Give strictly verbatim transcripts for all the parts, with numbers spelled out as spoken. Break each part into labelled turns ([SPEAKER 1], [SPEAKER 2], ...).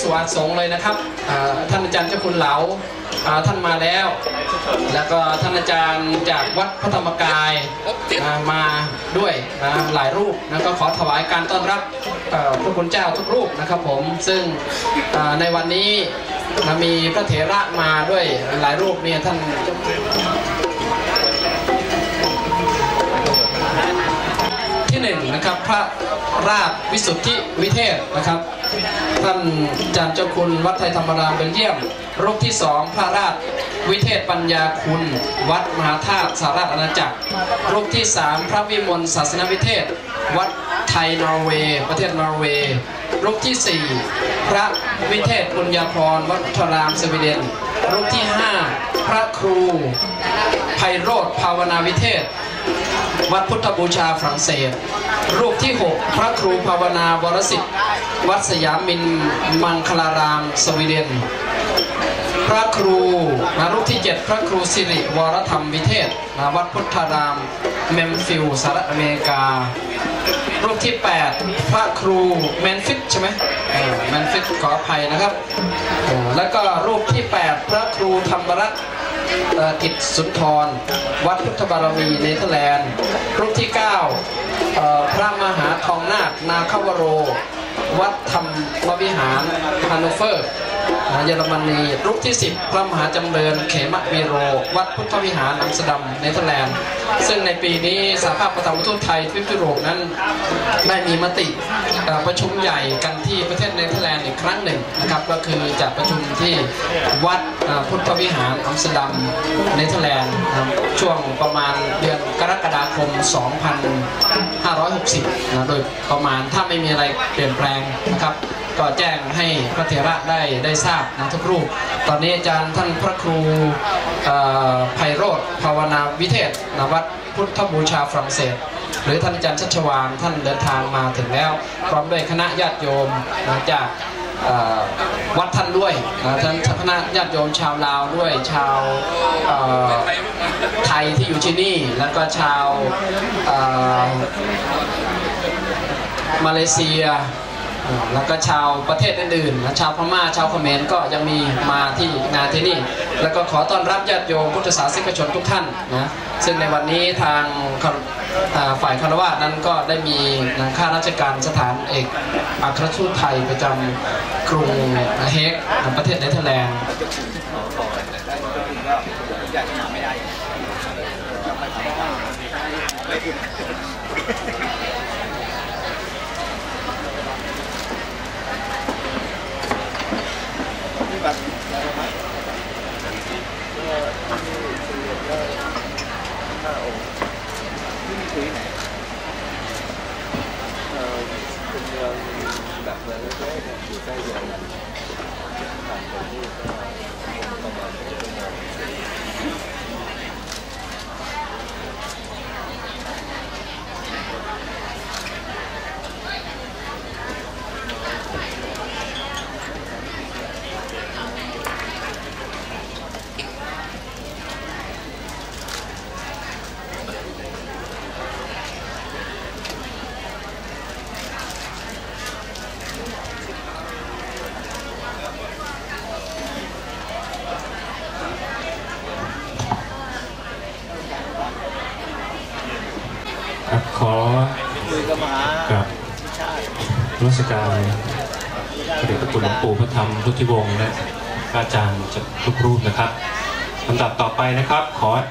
[SPEAKER 1] วาสงฆ์เลยนะครับท่านอาจารย์เจ้าคุณเหลาท่านมาแล้วแล้วก็ท่านอาจารย์จากวัดพระธรรมกายมาด้วยนะหลายรูปนะก็ขอถวายการต้อนรับพระคุณเจ้าทุกรูปนะครับผมซึ่งในวันนี้มีพระเถระมาด้วยหลายรูปเนี่ยท่านที่หนึ่งนะครับพระราชวิสุทธิวิเทศนะครับท่านอาจารย์เจ้าคุณวัดไทยธรรมรามเบลเยียมรูปที่สองพระราชวิเทศปัญญาคุณวัดมหาธาตุสหราชอาณาจักรรูปที่สามพระวิมลศาสนวิเทศวัดไทยนอร์เวย์ประเทศนอร์เวย์รูปที่สี่พระวิเทศปุญญาพรวัดพุทธารามสวีเดนรูปที่ห้าพระครูไพโรธภาวนาวิเทศวัดพุทธบูชาฝรั่งเศสรูปที่หกพระครูภาวนาวรสิทธิ์วัดสยามมินมังคลารามสวีเดนพระครูนะรูปที่เจ็ดพระครูสิริวรธรรมวิเทศนะวัดพุทธารามเมมฟิลสหรัฐอเมริการูปที่แปดพระครูแมนฟิตใช่ไหมแมนฟิตขออภัยนะครับแล้วก็รูปที่แปดพระครูธรรมรัตน์กิจสุนทรวัดพุทธบารมีเนเธอร์แลนด์รูปที่เก้าพระมหาทองนาคนาคาวโรวัดธรรมวิหารฮันโนเฟอร์เยอรมนีรูปที่สิบพระมหาจำเริญเขมะวีโรวัดพุทธวิหารอัมสเตอร์ดัมเนเธอร์แลนด์ซึ่งในปีนี้สหภาพประชาชนทูตไทยทวีปยุโรปนั้นได้มีมติประชุมใหญ่กันที่ประเทศเนเธอร์แลนด์อีกครั้งหนึ่งนะครับก็คือจะประชุมที่วัดพุทธวิหารอัมสเตอร์ดัมเนเธอร์แลนด์ช่วงประมาณเดือนกรกฎาคมสองพันห้าร้อยหกสิบนะโดยประมาณถ้าไม่มีอะไรเปลี่ยนแปลงนะครับก็แจ้งให้พระเถระได้ได้ทราบนะทุกรูปตอนนี้อาจารย์ท่านพระครูไพโรธภาวนาวิเทศณวัดพุทธบูชาฝรั่งเศสหรือท่านอาจารย์ชัชวาลท่านเดินทางมาถึงแล้วพร้อมด้วยคณะญาติโยมจากวัดท่านด้วยท่านคณะญาติโยมชาวลาวด้วยชาวไทยที่อยู่ที่นี่แล้วก็ชาวมาเลเซียแล้วก็ชาวประเทศอื่นๆชาวพม่าชาวเขมรก็ยังมีมาที่งานที่นี่แล้วก็ขอต้อนรับญาติโยมพุทธศาสนิกชนทุกท่านนะซึ่งในวันนี้ทางฝ่ายคารวะนั้นก็ได้มีข้าราชการสถานเอกอัครทูตไทยประจำกรุงเฮกประเทศเนเธอร์แลนด์แบบห้าองค์ที่มีคุยไหนเออเป็นเมืองแบบเมืองเล็กๆอยู่ใกล้เดียวกันผ่านไปที่ประมาณชั่วโมง
[SPEAKER 2] ขอกับรัชการพระเดชพระคุณหลวงปู่พระธรรมพุทธิวงศ์และอาจารย์จากทุกรูปนะครับลำดับต่อไปนะครับขอ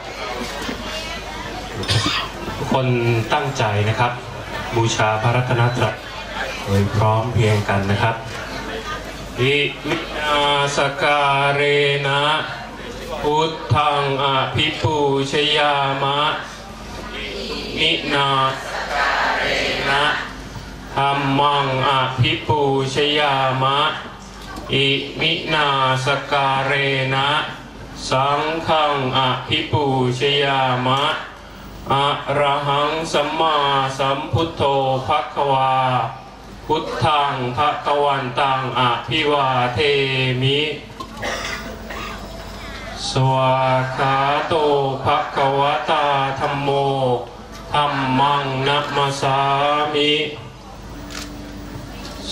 [SPEAKER 2] ทุกคนตั้งใจนะครับบูชาพระรัตนตรัยโดยพร้อมเพียงกันนะครับอิมินาสการเรนะพุทธังอภิปูชยามะมินาสการเรนะธัมมังอภิปูชยามะอิมินาสการเรนะสังฆังอภิปูชยามะอะระหังสัมมาสัมพุทโธภควาพุทธังภควันตังอภิวาเทมิสวากขาโตภควตาธัมโมธัมมังนะมะสามิ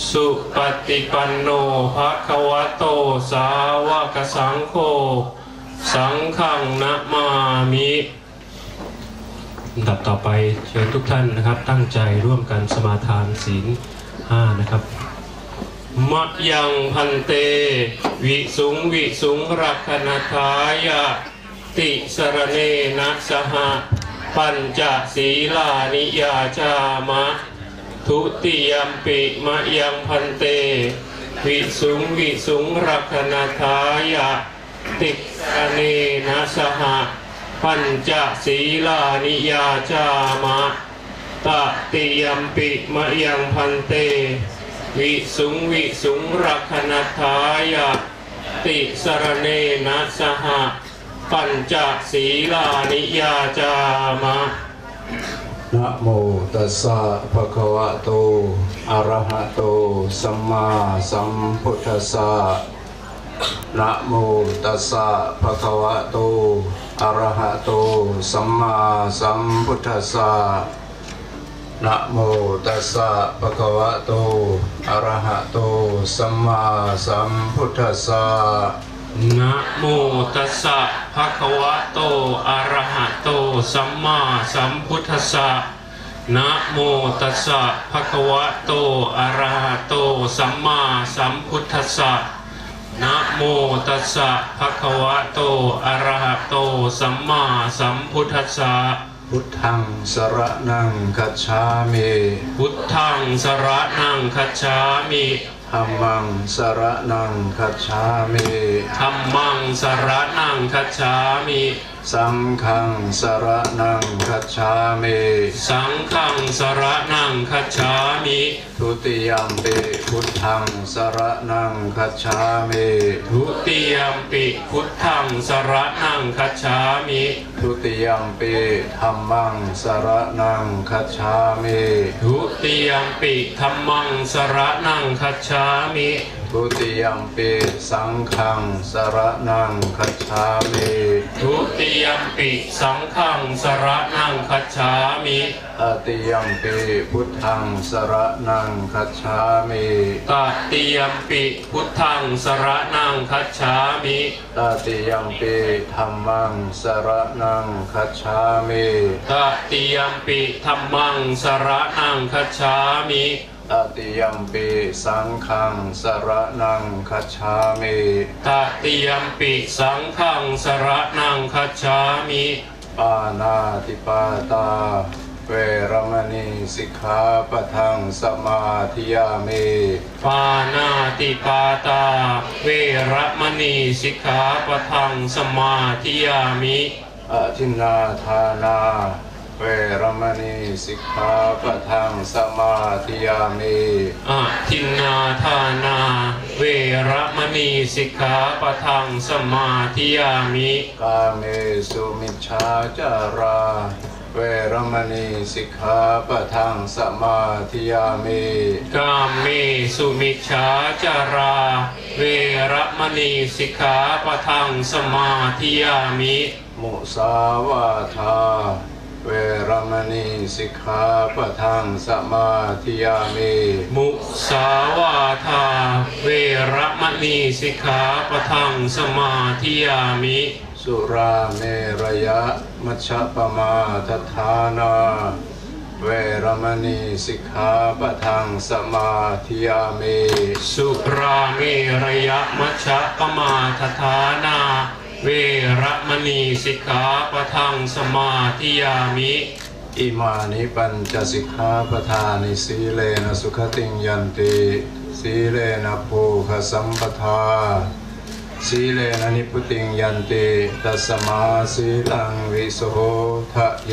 [SPEAKER 2] สุปฏิปันโนภะคะวะโตสาวกสังโฆสังฆังนะมามิลำดับต่อไปเชิญทุกท่านนะครับตั้งใจร่วมกันสมาทานศีลห้านะครับมะยังพันเตวิสุงวิสุงรักขณทายะติสรเนนะสหปัญจศีลานิยาจามะทุติยัมปิมะยังพันเตวิสุงวิสุงรักขณทายะติสรเนนะสหปัญจศีลานิยาจามะตติยัมปิมะยังพันเตวิสุงวิสุงรักขณทายะติสรเนนะสหปัญจศีลานิยาจามะ
[SPEAKER 3] นะโมตัสสะภะคะวะโตอะระหะโตสัมมาสัมพุทธัสสะนะโมตัสสะภะคะวะโตอะระหะโตสัมมาสัมพุทธัสสะนะโมตัสสะภะคะวะโตอะระหะโตสัมมาสัมพุทธัสสะ
[SPEAKER 2] นะโมตัสสะภะคะวะโตอะระหะโตสัมมาสัมพุทธัสสะนะโมตัสสะภะคะวะโตอะระหะโตสัมมาสัมพุทธัสสะนะโมตัสสะภะคะวะโตอะระหะโตสัมมาสัมพุทธัสสะ
[SPEAKER 3] พุทธังสรณังคัจฉามิ
[SPEAKER 2] พุทธังสรณังคัจฉามิ
[SPEAKER 3] ธัมมังสรณังคัจฉามิ
[SPEAKER 2] ธัมมังสรณังคัจฉามิ
[SPEAKER 3] สังฆังสรณังคัจฉามิ
[SPEAKER 2] สังฆังสรณังคัจฉามิ
[SPEAKER 3] ทุติยัมปิพุทธังสรณังคัจฉามิ
[SPEAKER 2] ทุติยัมปิพุทธังสรณังคัจฉามิ
[SPEAKER 3] ทุติยัมปิธัมมังสรณังคัจฉามิ
[SPEAKER 2] ทุติยัมปิธัมมังสรณังคัจฉามิ
[SPEAKER 3] ทุติยัมปิสังฆังสรณังคัจฉามิ
[SPEAKER 2] ทุติยัมปิสังฆังสรณังคัจฉามิ
[SPEAKER 3] ตติยัมปิพุทธังสรณังคัจฉามิ
[SPEAKER 2] ตติยัมปิพุทธังสรณังคัจฉามิ
[SPEAKER 3] ตติยัมปิธัมมังสรณังคัจฉามิ
[SPEAKER 2] ตติยัมปิธัมมังสรณังคัจฉามิ
[SPEAKER 3] ตติยัมปิสังฆังสรณังคัจฉามิ
[SPEAKER 2] ตติยัมปิสังฆังสรณังคัจฉามิ
[SPEAKER 3] ปานาติปาตาเวรมณีสิกขาปะทังสมาธิยามิ
[SPEAKER 2] ปานาติปาตาเวรมณีสิกขาปะทังสมาธิยามิ
[SPEAKER 3] อทินนาทานาเวรมณีสิกขาปะทังสมาธิยามิ
[SPEAKER 2] อะทินนาทานาเวรมณีสิกขาปะทังสมาธิยามิ
[SPEAKER 3] กาเมสุมิจฉาจาราเวรมณีสิกขาปะทังสมาธิยามิ
[SPEAKER 2] กาเมสุมิจฉาจาราเวรมณีสิกขาปะทังสมาธิยามิ
[SPEAKER 3] มุสาวาทาเวรมณีสิกขาปะทังสมาธิยามิ
[SPEAKER 2] มุสาวาทาเวรมณีสิกขาปะทังสมาธิยามิ
[SPEAKER 3] สุราเมรยะมัชฌัปปมาทฐานาเวรมณีสิกขาปะทังสมาธิยามิ
[SPEAKER 2] สุราเมรยะมัชฌัปปมาทฐานาเวรมณีสิกขาปะทังสมาธิยามิ
[SPEAKER 3] อิมานิปัญจสิกขาปทานิสีเลนะสุขติงยันติสีเลนะโภคสัมปทาสีเลนะนิพุติงยันติตัสมาสีลังวิโสทะเย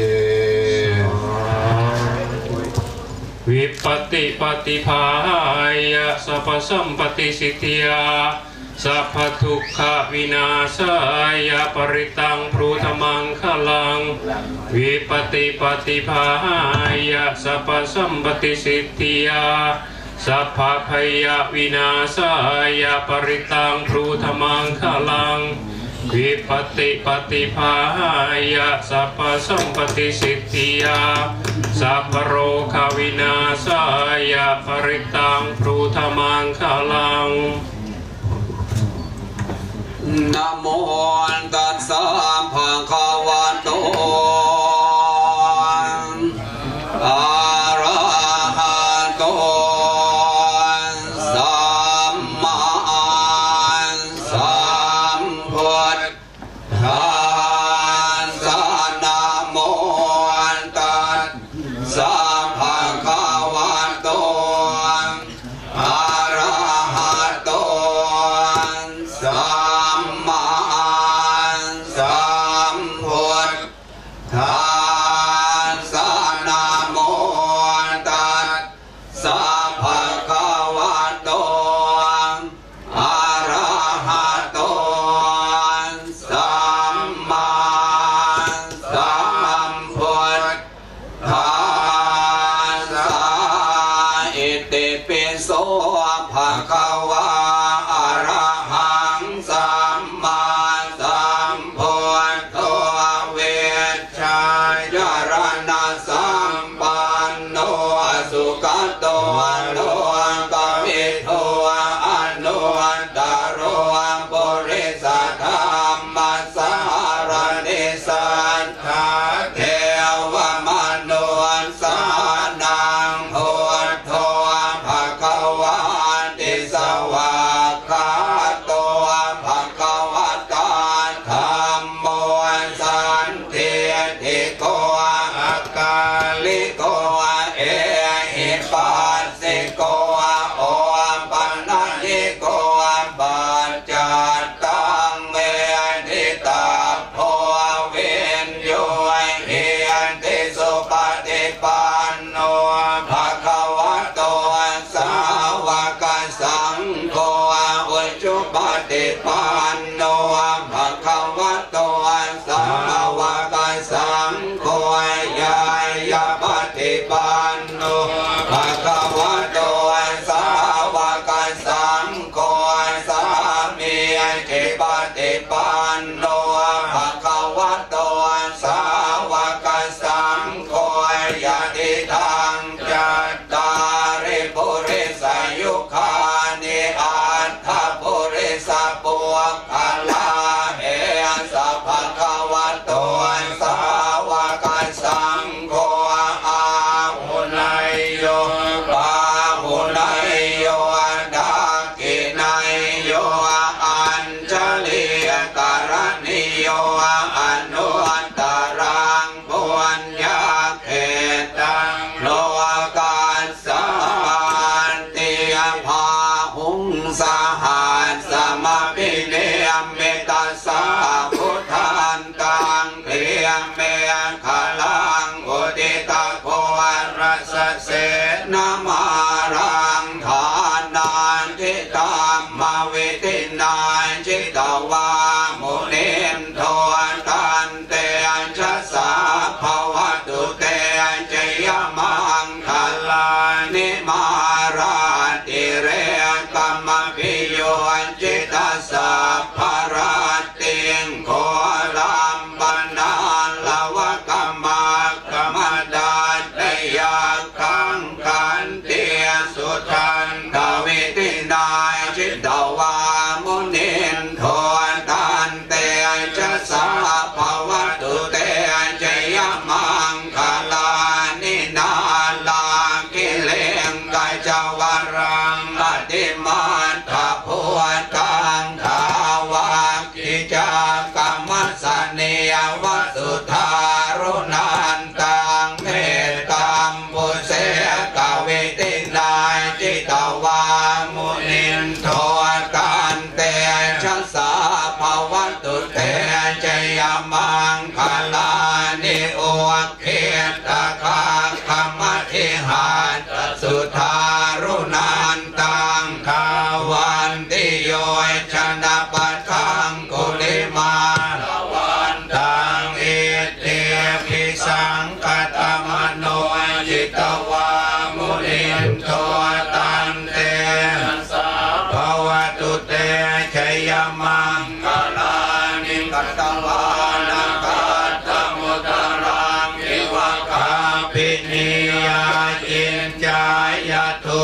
[SPEAKER 2] วิปติปฏิภายะสัพพสัมปติสิทธิยาสัพพทุกขวินาศายะปริตังพรูธมังคลังวิปติปฏิภายะสัพพสัมปติสิทธิยาสัพพพยวินาศายะปริตังพรูธมังคลังวิปติปฏิภายะสัพพสัมปติสิทธิยาสัพพโรควินาศายะปริตังพรูธมังคลัง
[SPEAKER 4] นะโมตัสสะภะคะวะโตอะระหะโตสัมมาสัมพุทธัสสะนะโมตัสสะภะคะวะโตอะระหะโตสัมมาสัมพุทธัสสะนะโมตัสสะภะคะวะโตอะระหะโตสัมมาสัมพุทธัสสะอิติปิโสภะคะวะอะระหังสัมมาสัมพุทโธเวชชายรณะสัมปันโนสุขโตโลกวิทูอนุตตโรปุริสธรรมสารนิสัทธาเทวมนุษย์สานังพุทโธภะคะวะติสวากขาโตภะคะวะตาธัมโมสันติติโกอาการิโกเอหิปัสสิโกโอปันญิโกปัจจัตตังเวทิตาโพเวนโยเหียนติสุปฏิปันโนภะคะวะโตสาวกสังโฆอุชุปฏิปันโนภะคะวะโตสาวกสังโฆยายาปฏิปันโนภะคะวะโตสาวกสังโฆสามีจิปฏิปันโนภะคะวะโตสาวกสังโฆยะติทังจัตตาริปุริสยุคานิอัตถปุริสปุคคลาเอสัพพะคะวะโตสาวกสังโฆอาหุนายโยปาหุนายโยดากินายโยอัญชลีกรณิโยอนุตตรังปุญญาเขตังโลกาสันติภาหุงสหัสสมปิเนมเมตัสสะพุทธันตังเพียงเมขลังอุดิตาโพรัสเสนามารังฐานนานทิตามมาวิตินานจิตวามุนินโทตันเตชะสาภวตุเตจยมังคลานิมาราติเรกัมมพิโยจิตาสัพพราติงโคลัมปันนาลวะกัมมากรรมดาตยาคังกันเตียสุทันทวิตินายจิตวามุนินโทตันเตชะสาภวตุเตจยมังคลานินาลากิเลงกายจวรังอติมาทะพุตังทาวากิจากรรมสเนียวสุธารุนันตังเมตตัมปุเสกเวตินายจิตวามุนินโทกันเตชะสาภวตุเตจยมังคลานิโอเขตคาคมทิหานสุธารุนันตังคาวันติโยชนะปัตขังกุลิมาวันตังเอเตปิสังกตมโนจิตวามุนินโทตันเตภวตุเตชยมังคลานิ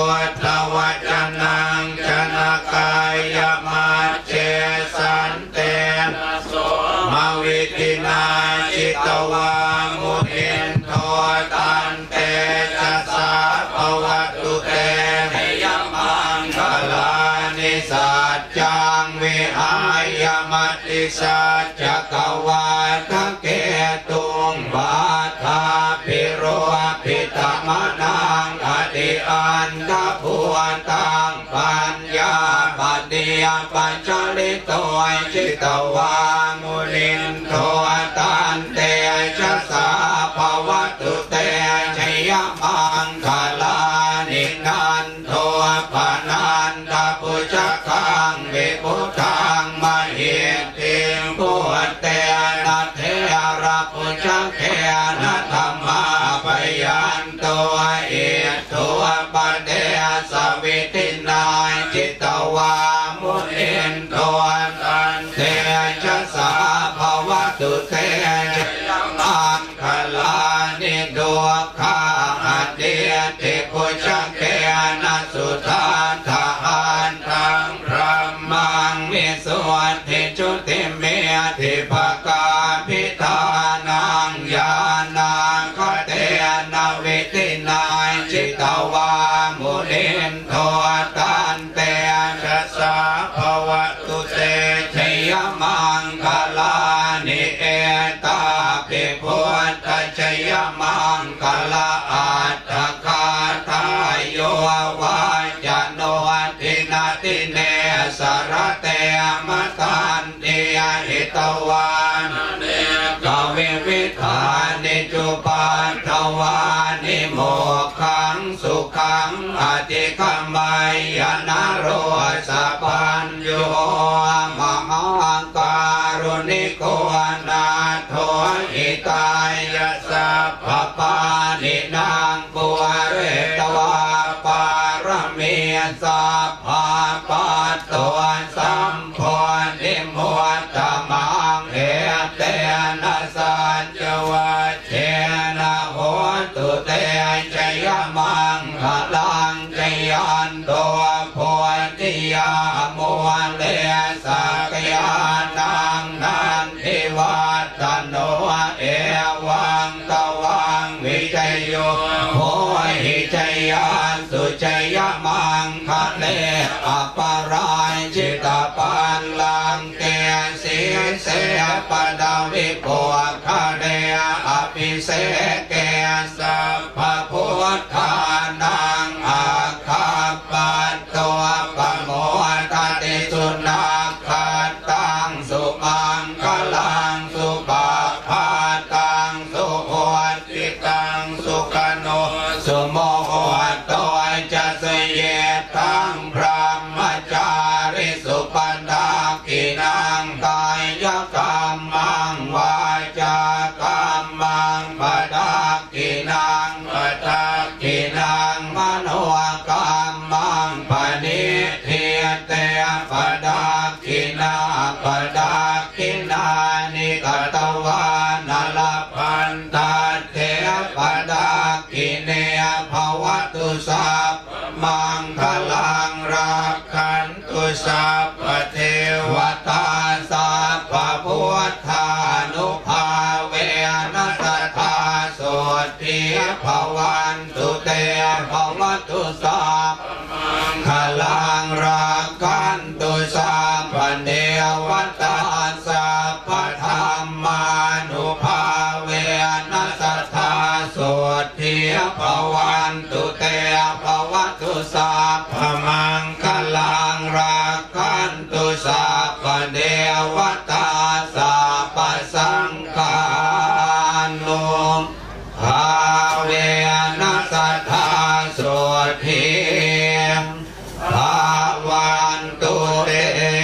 [SPEAKER 4] ทธวจนังชนะกายมัจเจสันเตนะโสมวิตินาจิตวามุนินโทตันเตจัสสะภวตุเตยมังคลานิสัจจังวิหายมัตติสัจจกวาทะเกตุงบาทาภิโรภิตมนังอติอันทภวตังปัญญาปฏิยปัญจลิโตจิตวามุนินโทตันเตจัสสะภวตุเตชยมังคลานินันโทปนันทปุจจังวิพุตังมหิติพุทเตนะเทระปุจเขนะธรรมาปยันตัวเอตัวปเดสวิตินาจิตวามุนินโทตันเตจัสสะภวตุเตชยมังคลานิดุขังอเดียติปุจเขนะสุทานทานทังพระมังวิสุทธิจุติเมธิภกาพิธานังญาณังคเตนะวิตินาจิตวามุนินโทตันเตจัสสะภวตุเตชยมังคลานิเอตาภิพุทธชยมังคลาอัตถคาทายโยวาจโนทินาติเนสรเตมตันเตียหิตวานเนกเววิธานิจุปัฏฐวานิโมขังสุขังอติคัมมัยยนะโรสะปัญโยมหังการุณิโกนาโทหิตายะสัพพปานินางปุเรตวาปารมีสัพพะปัตตวันสัมโพธิมุตตมังเอเตนะสัจจวัชเชนะโหตุเตชยมังคลังชยันโตโพธิยามุเลสักยานังนันทิวัตโนเอวังตวังวิจัยโยโหหิจยานสุจยมังคะเลอปรายจิตปันลังเกสีเสปดาวิปุคะเดอภิเสเกสัพพพุทธานังอาคาปัตตัวปโมทติสุนัขขันตังสุมังคลังสุปาพาตังสุโหติตังสุขโนสุโมโหตัวจะเสยตังพระมจาริสุปันดากินังกายกรรมังวาจากรรมังปดากินังปดากินังมโนกรรมังปณิทิเตปดากินาปดากินานิกตวานลพันตาเทปดากิเนภวตุสัพมังคลังรักขันตุสัพพเทวตาสัพพพุทธานุภาเวนัสธาโสติภวันตุเตภวตุสัพมังคลังรักขันตุสัพพเทวตาสัพพธรรมานุภาเวนัสธาโสติภวันตุเตภวตุสัพพมังคลังรักขันตุสัพพเทวตาสัพพสังฆานุภาเวนัสธาโสติภวันตุเต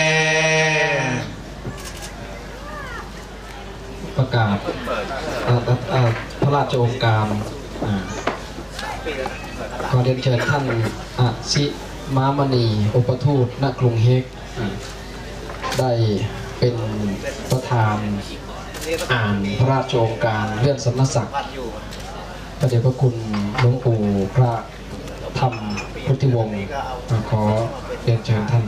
[SPEAKER 1] ประกาศเอ่อเอ่อพระราชโองการอ่าขอเรียนเชิญท่านอาชิมามณีอุปทูตณกรุงเฮกได้เป็นประธานอ่านพระราชโองการเลื่อนสมณศักดิ์พระเดชพระคุณหลวงปู่พระธรรม
[SPEAKER 5] พุทธิวงศ์ขอเรียนเชิญท่าน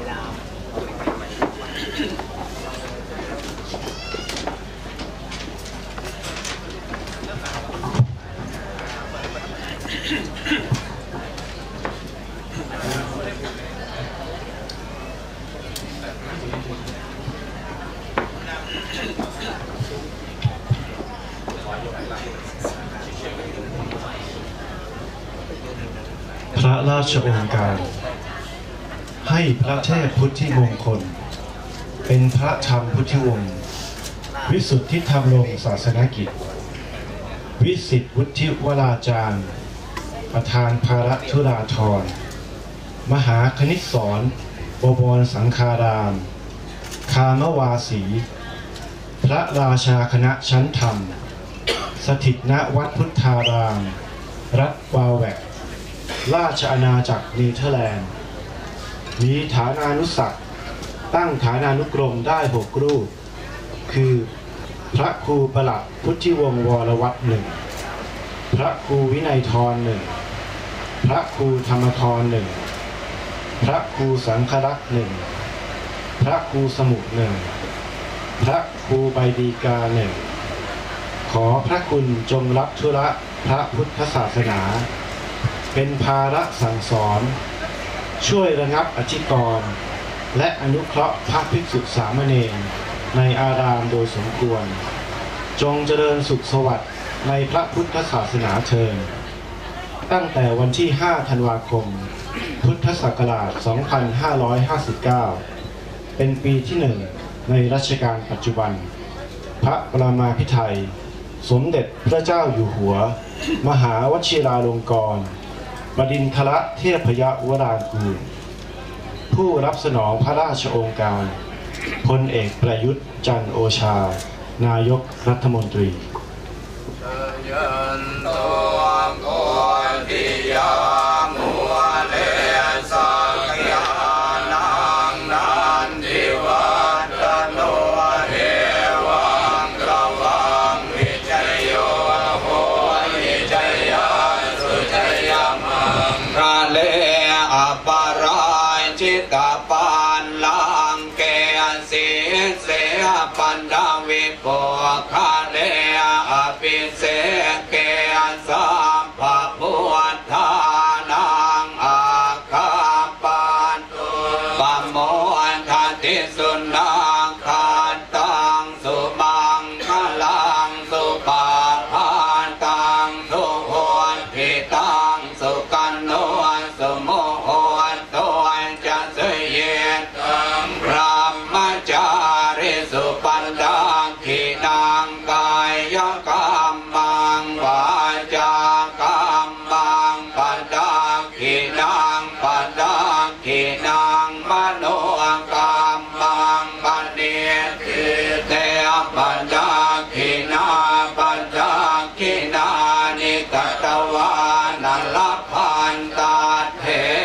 [SPEAKER 6] พระราชโองการให้พระเทพพุทธิมงคลเป็นพระธรรมพุทธิวงศ์วิสุทธิธรรมรงศาสนกิจวิสิทธิวุฒิวราจารย์ประธานภารธุราธรมหาคณิตศรบวรสังฆารามคามวาสีพระราชาคณะชั้นธรรมสถิตณวัดพุทธารามรัฐวาแวกราชอาณาจักรเนเธอร์แลนด์มีฐานานุศักดิ์ตั้งฐานานุกรมได้หกรูปคือพระครูประหลัดพุทธิวงศ์วรวัฒน์หนึ่งพระครูวินัยธรหนึ่งพระครูธรรมธรหนึ่งพระครูสังฆรักษ์หนึ่งพระครูสมุทรหนึ่งพระครูใบดีกาหนึ่งขอพระคุณจงรับธุระพระพุทธศาสนาเป็นภาระสั่งสอนช่วยระงับอธิกรณ์และอนุเคราะห์พระภิกษุสามเณรในอารามโดยสมควรจงเจริญสุขสวัสดิ์ในพระพุทธศาสนาเทินตั้งแต่วันที่ห้าธันวาคมพุทธศักราชสองพันห้าร้อยห้าสิบเก้าเป็นปีที่หนึ่งในรัชกาลปัจจุบันพระปรมาภิไธยสมเด็จพระเจ้าอยู่หัวมหาวชิราลงกรณบดินทรเทพยวรางกูลผู้รับสนองพระราชโองการพลเอกประยุทธ์จันทร์โอชานายกรัฐมนตรี
[SPEAKER 4] ยันตัวคนที่ยามัวเลสักยานังนันทิวัตโนเทวังกวังวิจัยโยโหวิจัยยาสุจัยมังกาเลอปารายจิตาปันลังเกสิเสปันดาวิโปคาเลอภิเสเกสัมภพุทธานังอาคาปันตุปโมทันติสุนังคันตังสุมังคลังสุปาพานตังสุโหนทิตังสุกันโนสุโมโหนตัวจะเสยตังพระมจาริสุปันดังขีนังกายกรรมังวาจากรรมังปันดังขีนังปันดังขีนังมโนกรรมังปันเนติเตปันดังขีนาปันดังขีนานิกตวานัลลพันตาเท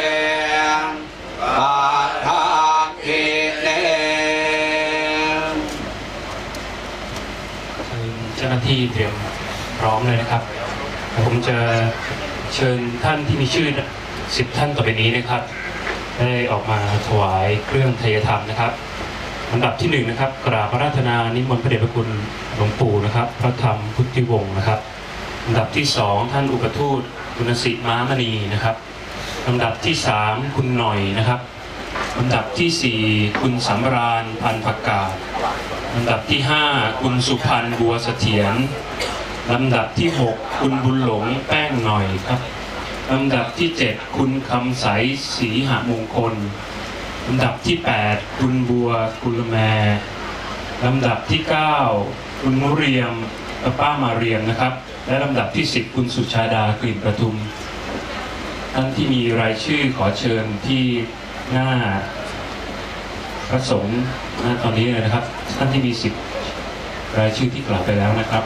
[SPEAKER 4] ปัทาคิเน
[SPEAKER 2] เจ้าหน้าที่เตรียมพร้อมเลยนะครับผมจะเชิญท่านที่มีชื่อสิบท่านต่อไปนี้นะครับได้ออกมาถวายเครื่องไทยธรรมนะครับอันดับที่หนึ่งนะครับกราบพระราธนานิมนต์พระเดชพระคุณหลวงปู่นะครับพระธรรมพุทธิวงศ์นะครับอันดับที่สองท่านอุปทูตคุณสิม้ามณีนะครับลำดับที่สามคุณหน่อยนะครับลำดับที่สี่คุณสำราญพันธุ์ผักกาดลำดับที่ห้าคุณสุพันธ์บัวเสถียรลำดับที่หกคุณบุญหลงแป้งหน่อยครับลำดับที่เจ็ดคุณคำใสศรีหมงคลลำดับที่แปดคุณบัวกุลแมลำดับที่เก้าคุณมุเรียมป้ามาเรียมนะครับและลำดับที่สิบคุณสุชาดากลิ่นประทุมท่านที่มีรายชื่อขอเชิญที่หน้าพระสงฆ์ณตอนนี้เลยนะครับท่านที่มีสิบรายชื่อที่กล่าวไปแล้วนะครับ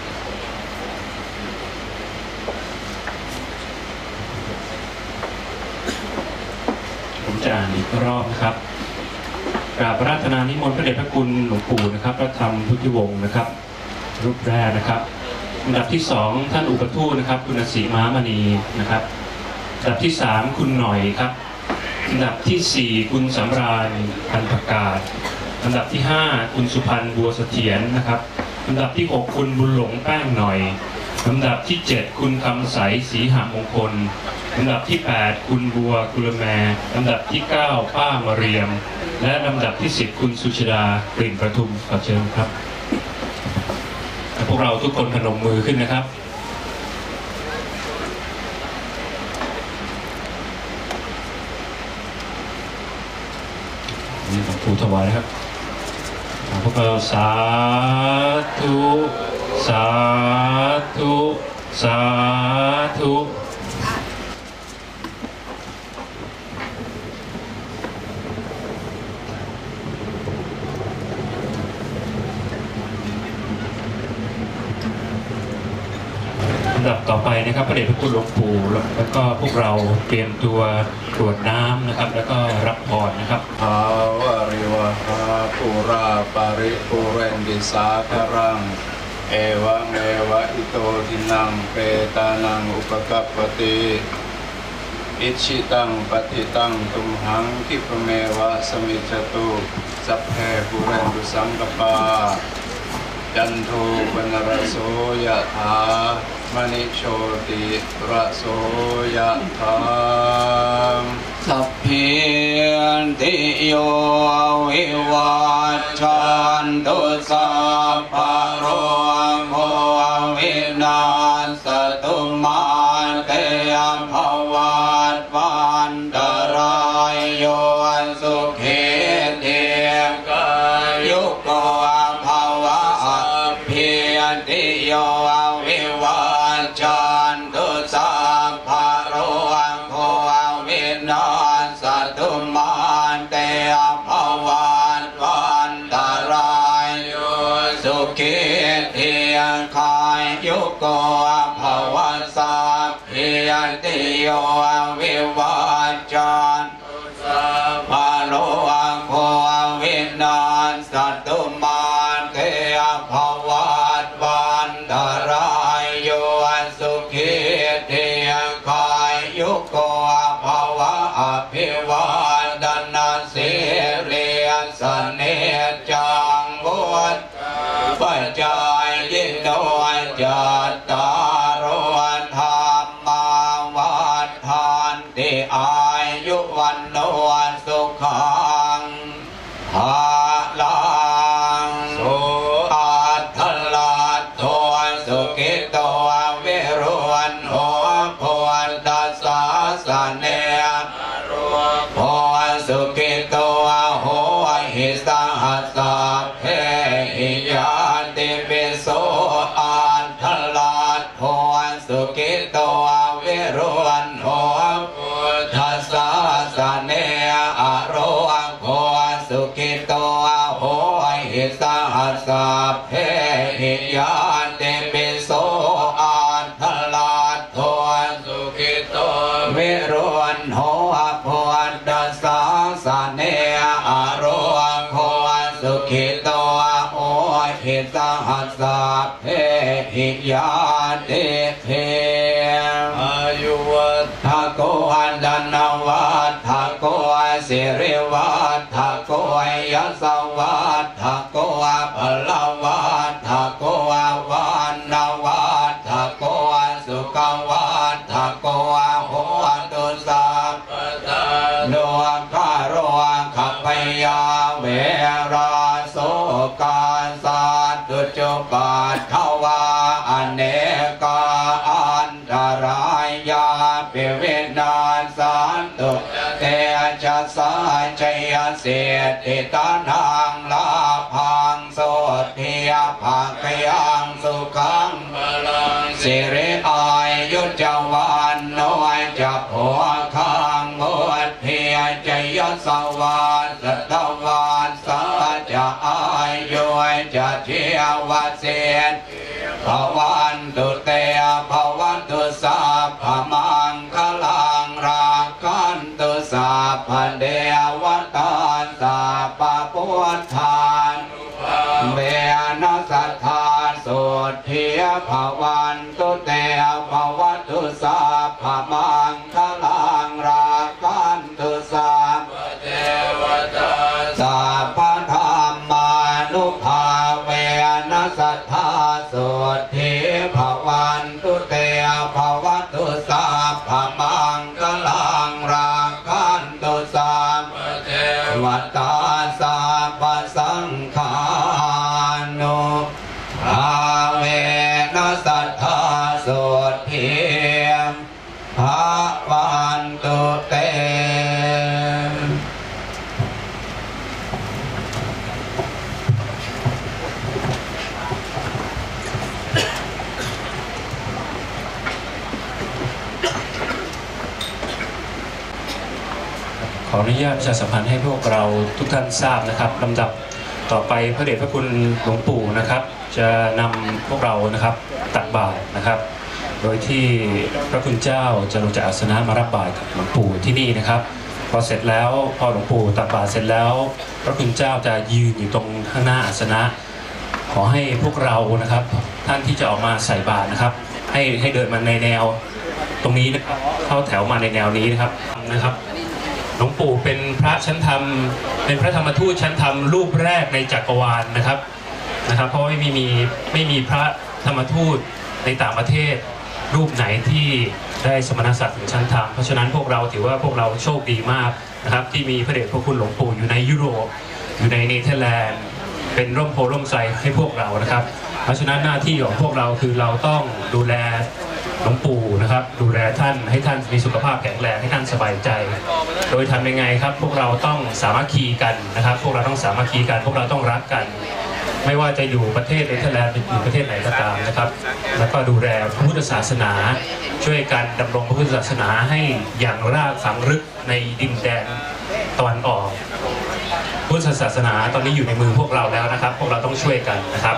[SPEAKER 2] ผมจะอ่านอีกรอบนะครับกราบพระราธนานิมนต์พระเดชพระคุณหลวงปู่นะครับพระธรรมพุทธิวงศ์นะครับรูปแรกนะครับอันดับที่สองท่านอุปทูตนะครับคุณศรีม้ามณีนะครับอันดับที่สามคุณหน่อยครับอันดับที่สี่คุณสำราญพันประกาศอันดับที่ห้าคุณสุพรรณบัวเสถียรนะครับอันดับที่หกคุณบุญหลงแป้งหน่อยอันดับที่เจ็ดคุณคำใสศรีหมงคลอันดับที่แปดคุณบัวกุลแมอันดับที่เก้าป้ามาเรียมและลำดับที่สิบคุณสุชดากลิ่นประทุมขอเชิญครับพวกเราทุกคนพนมมือขึ้นนะครับนี่ของครูถวายนะครับพวกเราสาธุสาธุสาธุลำดับต่อไปนะครับพระเดชพระคุณหลวงปู่แล้วก็พวกเราเตรียมตัวกรวดน้ำนะครับแล้วก็รับพรนะครับ
[SPEAKER 3] ภาวะริวหาปุราปาริปุเรนติสาคารังเอวะเมวะอิโตทินังเปตานังอุปกัปปติอิชิตังปฏิตังตุมหังคิปเมวะสมิจจตุสัพเพปุเรนตุสังกปาจันโทปนรโสยะถามณิโชติระโสยะถา
[SPEAKER 4] สัพพิติโยวิวัชชันตุสัพพะโรโควินาศตุมาเตภวัตวันตรายโยสุขีทีกายุโกภวะสัพพิติโยวิวัชชันตุสัพพะโรโควินาศตุมาเตภวัตวันตรายโยสุขีทีกายุโกภวะสัพพิติโยวิวัชชันตุสัพพะโรโควินาศตุมาเตภวัตวันตรายโยสุขีทีกายุโกภวะอภิวาทนาสิริสเนจังวุฒปัจจายยิโนจัตตารธรรมาวัฏฐานติอายุวันโนสุขังภาลังโสอัตถลัตโตสุขิโตวิรุวันโหโพตัสสะสะเนโรโพสุขิโตโหหิสังหัสสะเพหิยาติปิโสอัตถลัตโพสุขิโตวิรุวันโหโพตัสสะสะเนอโรโพสุขิโตโหหิสังหัสสะเพหิยาติปิโสอัตถลัตโพสุขิโตวิรุวันโหโพตัสสะสะเนอโรโพสุขิโตโหหิสังหัสสะเพหิยาติเพอายุวัฏฐโกอันดันวัฏฐโกสิริวัฏฐโกยัสสวัฏฐโกพลวัฏฐโกวันนวัฏฐโกสุขวัฏฐโกโหตุสัพพทาโนคารวขัพพยาเวราโสกาสัตตุจุปัฏฐวาอเนกาอันตรายาปิวินาศสันตุเตจัสสะจยเสติตานังลาพังโสทิยภักยังสุขังพลังสิริอายุจวันโนจะผัวข้างหมดเพียจยสวัสดิ์ตวันสัจอายุจะเทียวเสียนภวันตุเตภวันตุสัพพมังคลังราคันตุสัพพเดวตาสัพพพุทธานเวนัสสัทธาสุทธิภวันตุเตภวันตุสัพพมังคลัวัตตาสัพพสังขานุอาเวนัสสัทธาสุทธิมภาวันตุเต
[SPEAKER 2] ขออนุญาตประชาสัมพันธ์ให้พวกเราทุกท่านทราบนะครับลำดับต่อไปพระเดชพระคุณหลวงปู่นะครับจะนำพวกเรานะครับตักบาตรนะครับ โดยที่พระคุณเจ้าจะลงจากอาสนะมารับบาตรกับหลวงปู่ที่นี่นะครับพอเสร็จแล้วพอหลวงปู่ตักบาตรเสร็จแล้วพระคุณเจ้าจะยืนอยู่ตรงข้างหน้าอาสนะขอให้พวกเรานะครับท่านที่จะออกมาใส่บาตรนะครับให้ให้เดินมาในแนวตรงนี้นะครับเข้าแถวมาในแนวนี้นะครับนะครับหลวงปู่เป็นพระชั้นธรรมเป็นพระธรรมทูตชั้นธรรมรูปแรกในจักรวาลนะครับนะครับเพราะไม่มีไม่มีพระธรรมทูตในต่างประเทศรูปไหนที่ได้สมณศักดิ์ถึงชั้นธรรมเพราะฉะนั้นพวกเราถือว่าพวกเราโชคดีมากนะครับที่มีพระเดชพระคุณหลวงปู่อยู่ในยุโรปอยู่ในเนเธอร์แลนด์เป็นร่มโพร่มไทรให้พวกเรานะครับเพราะฉะนั้นหน้าที่ของพวกเราคือเราต้องดูแลหลวงปู่นะครับดูแลท่านให้ท่านมีสุขภาพแข็งแรงให้ท่านสบายใจโดยทำยังไงครับพวกเราต้องสามัคคีกันนะครับพวกเราต้องสามัคคีกันพวกเราต้องรักกันไม่ว่าจะอยู่ประเทศเนเธอร์แลนด์หรืออยู่ประเทศไหนก็ตามนะครับแล้วก็ดูแลพระพุทธศาสนาช่วยกันดำรงพระพุทธศาสนาให้อย่างรากฝังลึกในดินแดนตะวันออกพุทธศาสนาตอนนี้อยู่ในมือพวกเราแล้วนะครับพวกเราต้องช่วยกันนะครับ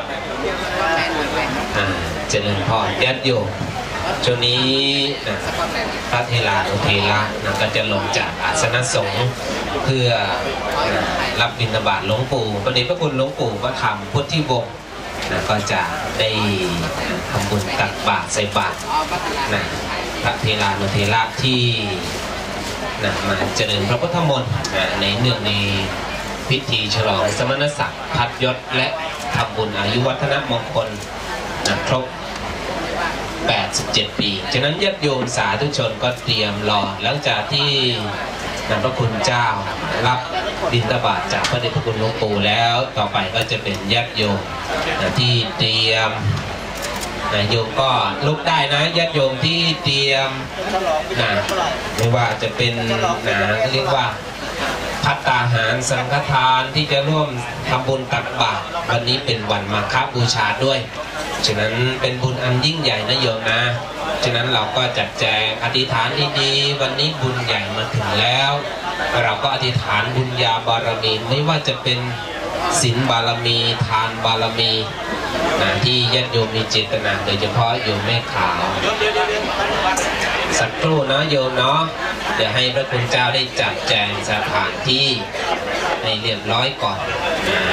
[SPEAKER 7] เจริญพรญาติโยมช่วงนี้พระเทรานุเทระก็จะลงจากอาสนะสงฆ์เพื่อรับบิณฑบาตหลวงปู่พระเดชพระคุณหลวงปู่ก็ทำพุทธิวงศ์ก็จะได้ทำบุญตักบาตรใส่บาตรพระเทรานุเทระที่มาเจริญพระพุทธมนต์ในเนื่องในพิธีฉลองสมณศักดิ์พัดยศและทำบุญอายุวัฒนมงคลครบแปดสิบเจ็ดปีฉะนั้นญาติโยมสาธุชนก็เตรียมรอหลังจากที่พระคุณเจ้ารับบิณฑบาตจากพระเดชพระคุณหลวงปู่แล้วต่อไปก็จะเป็นญาติโยมที่เตรียมนะโยมก็ลุกได้นะญาติโยมที่เตรียมนะไม่ว่าจะเป็นนะเรียกว่าภัตตาหารสังฆทานที่จะร่วมทำบุญตักบาตรวันนี้เป็นวันมาฆบูชาด้วยฉะนั้นเป็นบุญอันยิ่งใหญ่นะโยมนะฉะนั้นเราก็จัดแจงอธิษฐานดีๆวันนี้บุญใหญ่มาถึงแล้วเราก็อธิษฐานบุญญาบารมีไม่ว่าจะเป็นศีลบารมีทานบารมีนะที่ญาติโยมมีเจตนาโดยเฉพาะโยมแม่ขาวสักครู่นะโยมเนาะเดี๋ยวให้พระคุณเจ้าได้จัดแจงสถานที่ให้เรียบร้อยก่อนนะ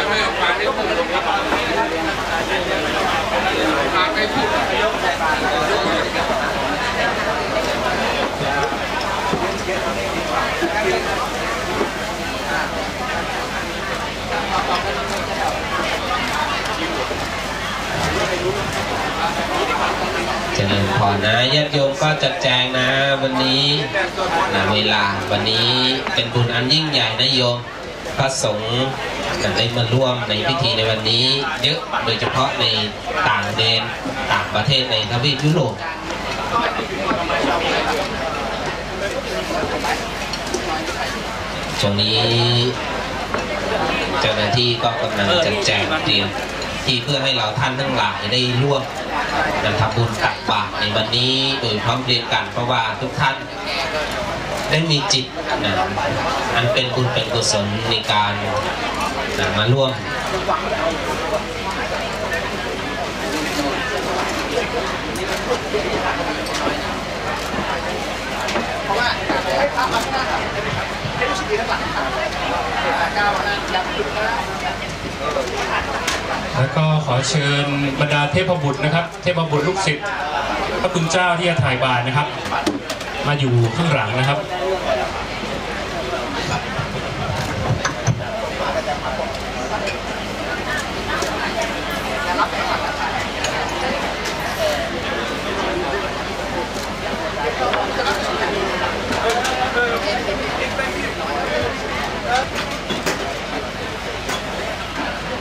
[SPEAKER 7] เจริญพรนะญาติโยมก็จัดแจงนะวันนี้นะเวลาวันนี้เป็นบุญอันยิ่งใหญ่นะโยมพระสงฆ์ได้มาร่วมในพิธีในวันนี้เยอะโดยเฉพาะในต่างแดนต่างประเทศในทวีปยุโรปช่วงนี้เจ้าหน้าที่ก็กำลังจัดแจงเตรียมที่เพื่อให้เราท่านทั้งหลายได้ร่วมทำบุญตักบาตรในวันนี้โดยพร้อมเพรียงกันเพราะว่าทุกท่านได้มีจิตนะอันเป็นบุญเป็นกุศลในการนะมาร่วม
[SPEAKER 2] แล้วก็ขอเชิญบรรดาเทพบุตรนะครับเทพบุตรลูกศิษย์พระคุณเจ้าที่จะถ่ายบาตรนะครับมาอยู่ข้างหลังนะครับ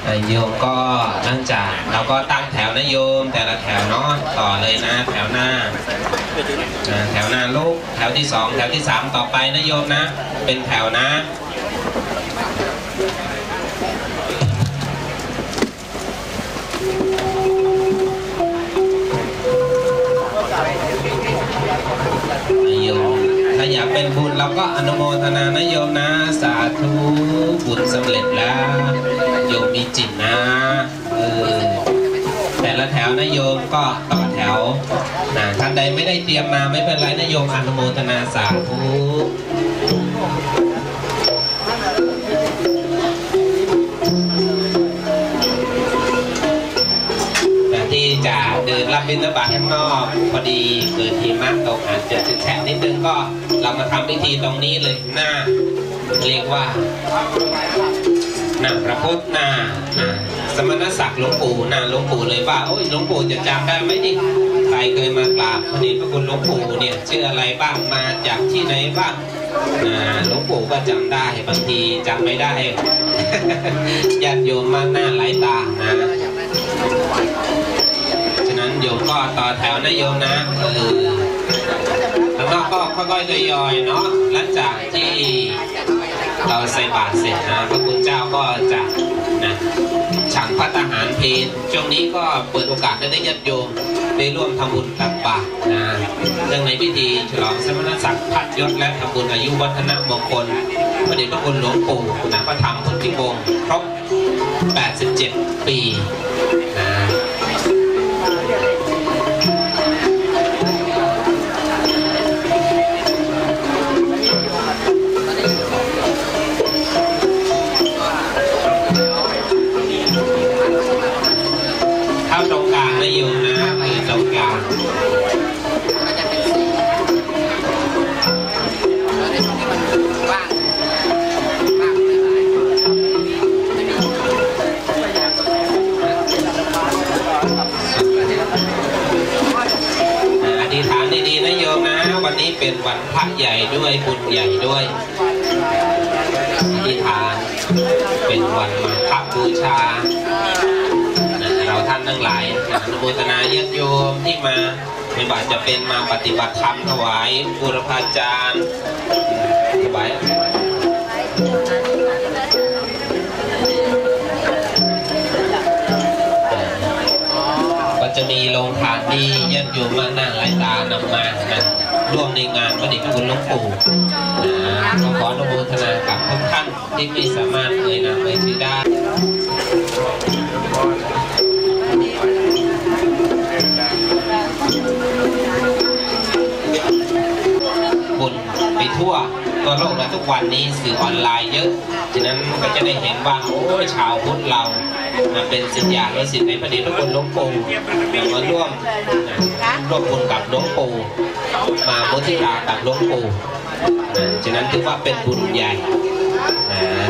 [SPEAKER 7] โยมก็หลังจากเราก็ตั้งแถวนะโยมแต่ละแถวเนาะต่อเลยนะแถวหน้าแถวหน้าลูกแถวที่สองแถวที่สามต่อไปนะโยมนะเป็นแถวนะโยมถ้าอยากเป็นบุญเราก็อนุโมทนานะโยมนะสาธุบุญสำเร็จแล้วโยมมีจิตนะเออแต่ละแถวนะโยมก็ต่อแถวนะท่านใดไม่ได้เตรียมมาไม่เป็นไรนะโยมอนุโมทนาสาธุที่จะเดินรับบิณฑบาตข้างนอกพอดีเกิดหิมะตกอาจจะแฉะนิดนึงก็เรามาทำพิธีตรงนี้เลยหน้าเรียกว่าหน้าพระพุทธหน้าสมณศักดิ์หลวงปู่หน้าหลวงปู่เลยว่าโอ้ยหลวงปู่จะจำได้ไหมนี่ใครเคยมากราบพระเดชพระคุณหลวงปู่เนี่ยชื่ออะไรบ้างมาจากที่ไหนบ้างหลวงปู่ก็จำได้บางทีจำไม่ได้ญาติโยมมาหน้าหลายตานะฉะนั้นโยมก็ต่อแถวนะโยมนะเออแล้วก็ค่อยๆทยอยเนาะหลังจากที่เราใส่บาตรเสร็จนะพระคุณเจ้าก็จะนะฉันภัตตาหารเพลช่วงนี้ก็เปิดโอกาสให้ญาติโยมได้ร่วมทำบุญตักบาตรนะเรื่องในพิธีฉลองสมณศักดิ์พัดยศและทำบุญอายุวัฒนมงคลพระเดชพระคุณหลวงปู่นะพระธรรมพุทธิวงศ์ครบแปดสิบเจ็ดปีนะตรงกลางนะโยมนะคือตรงกลางอธิษฐานดีๆนะโยมนะวันนี้เป็นวันพระใหญ่ด้วยบุญใหญ่ด้วยอธิษฐานเป็นวันมาฆบูชาเราท่านทั้งหลายอนุโมทนาญาติโยมที่มาไม่ว่าจะเป็นมาปฏิบัติธรรมถวายบูรพาจารย์ถวายก็จะมีโรงทานที่ญาติโยมมานั่งหลายตานำมานะร่วมในงานพระเดชพระคุณหลวงปู่นะก็ขออนุโมทนากับทุกท่านที่ไม่สามารถเอ่ยนามเอ่ยชื่อได้บุญไปทั่วตัวโลกและทุกวันนี้สื่อออนไลน์เยอะฉะนั้นก็จะได้เห็นว่าโอ้ชาวพุทธเราเป็นศิษยานุศิษย์ในพระเดชพระคุณหลวงปู่มาร่วมร่วมบุญกับหลวงปู่มาโมทิตากับหลวงปู่ฉะนั้นถือว่าเป็นบุญใหญ่นะ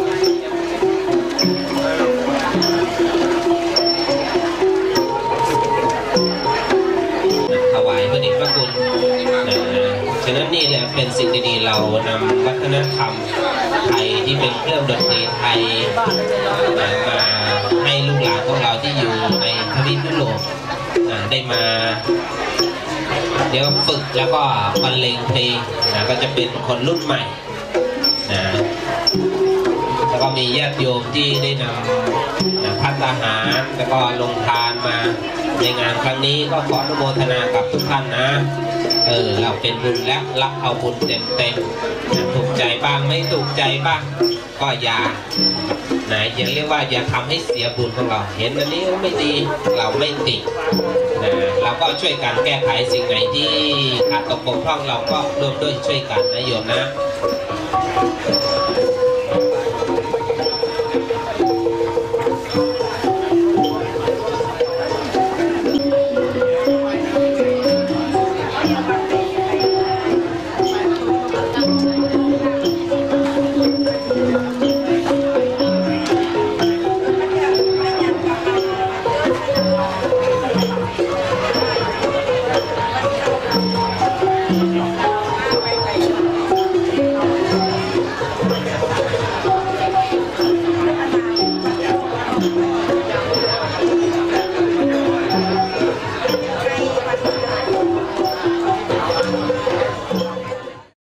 [SPEAKER 7] ถวายพระเดชพระคุณฉะนั้นนี่แหละเป็นสิ่งดีๆเรานำวัฒนธรรมไทยที่เป็นเครื่องดนตรีไทยมาให้ลูกหลานของเราที่อยู่ในทวีปยุโรปได้มาเดี๋ยวฝึกแล้วก็บรรเลงเพลงนะก็จะเป็นคนรุ่นใหม่นะแล้วก็มีญาติโยมที่ได้นำภัตตาหารแล้วก็ลงทานมาในงานครั้งนี้ก็ขออนุโมทนากับทุกท่านนะเออเราเป็นบุญแล้วรับเอาบุญเต็มเต็มถูกใจบ้างไม่ถูกใจบ้างก็อย่าไหนอย่าเรียกว่าอย่าทำให้เสียบุญของเราเห็นอันนี้ไม่ดีเราไม่ตินะเราก็ช่วยกันแก้ไขสิ่งไหนที่ขาดตกบกพร่องเราก็ร่วมด้วยช่วยกันนะโยมนะ